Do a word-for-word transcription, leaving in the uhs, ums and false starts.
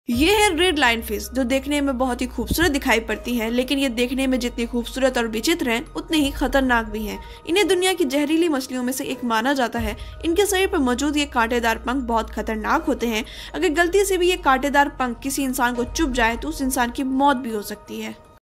ये है red line fish, जो देखने में बहुत ही खूबसूरत दिखाई पड़ती है, लेकिन ये देखने में जितनी खूबसूरत और विचित्र हैं, उतने ही खतरनाक भी हैं। इन्हें दुनिया की जहरीली मछलियों में से एक माना जाता है। इनके शरीर पर मौजूद ये कांटेदार पंख बहुत खतरनाक होते हैं। अगर गलती से भी ये कांटेदार पंख किसी इंसान को चुभ जाए तो उस इंसान की मौत भी हो सकती है।